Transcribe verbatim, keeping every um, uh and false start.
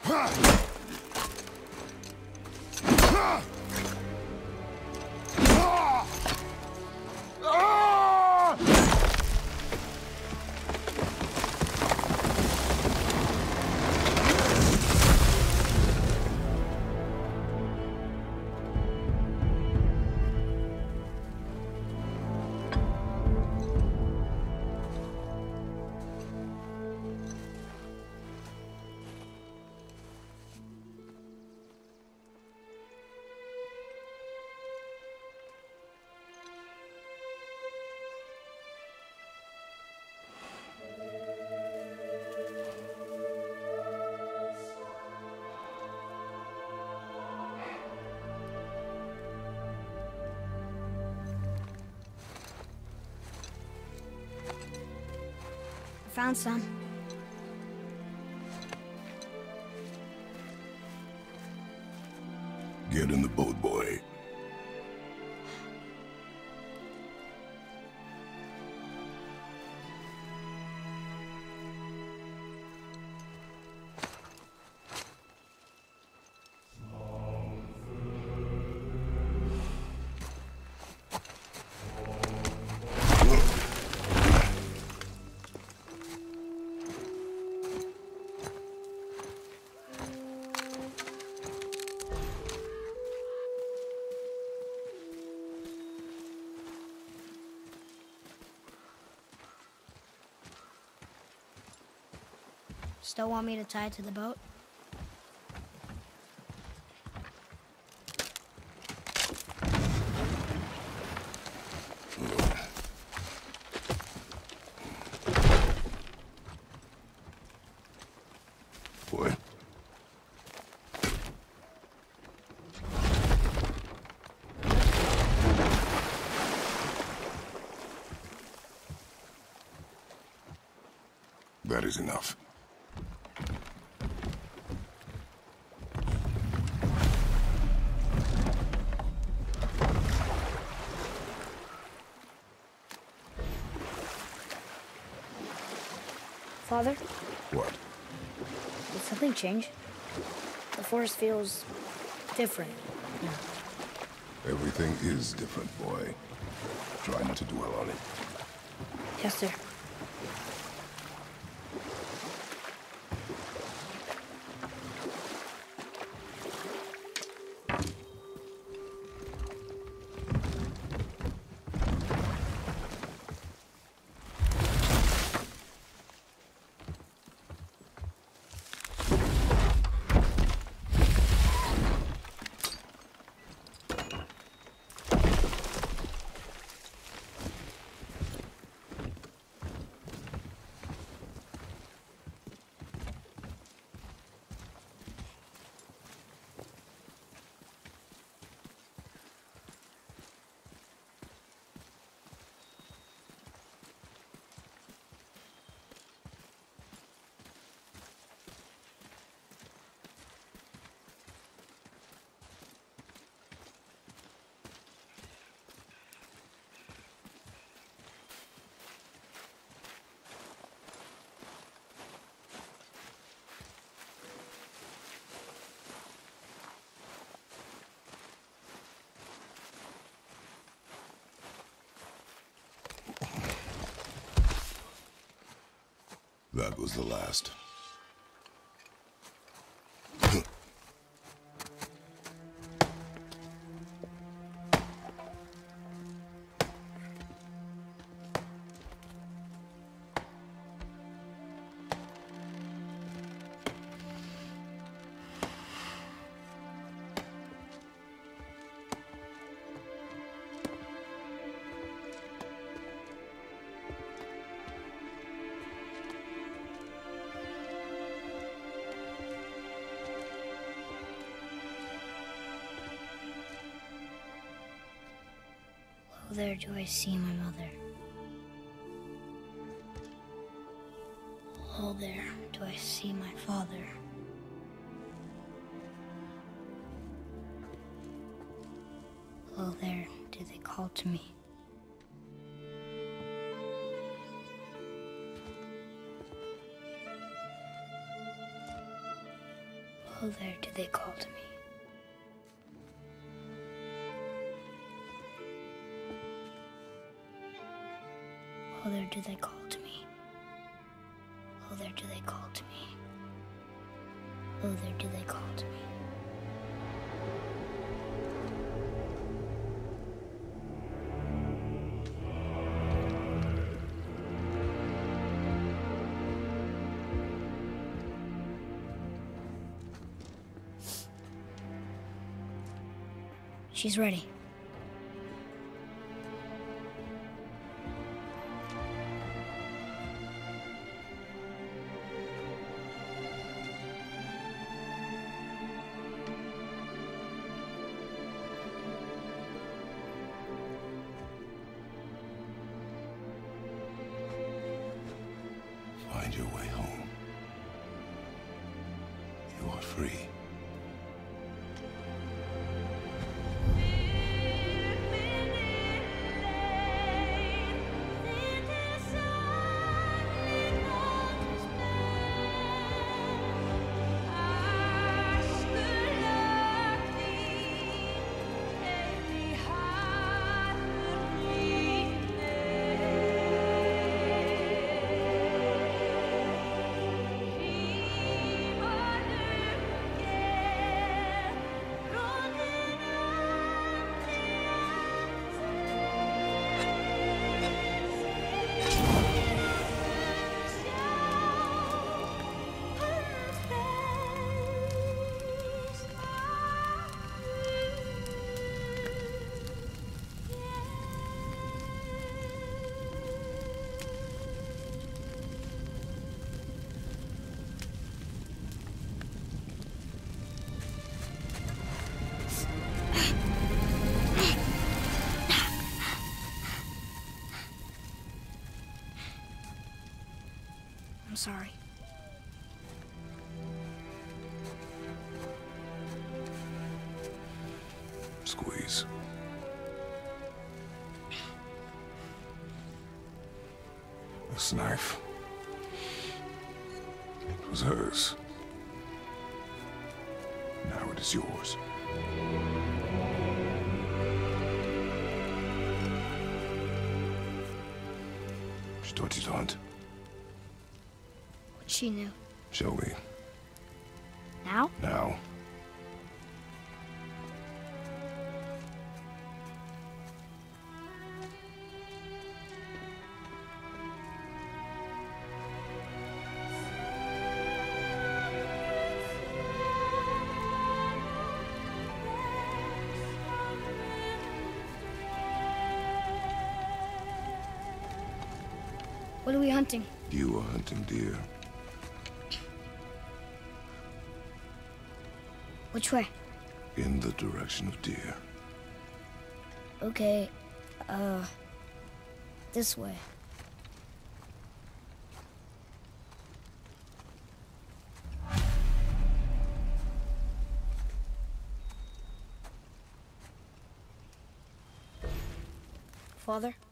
Found some. Get in the boat, boy. Still want me to tie it to the boat? Boy. That is enough. Father? What? Did something change? The forest feels different. Yeah. Everything is different, boy. Try not to dwell on it. Yes, sir. That was the last. Oh, there do I see my mother. Oh, there do I see my father. Oh, there do they call to me. Oh, there do they call to me. Oh, there do they call to me. Oh, there do they call to me. Oh, there do they call to me. She's ready. Find your way home. You are free. I'm sorry. Squeeze. This knife. It was hers. Now it is yours. Je dois du tante. What she knew. Show me. Now? Now. What are we hunting? You are hunting deer. Which way? In the direction of deer. Okay, uh, this way. Father?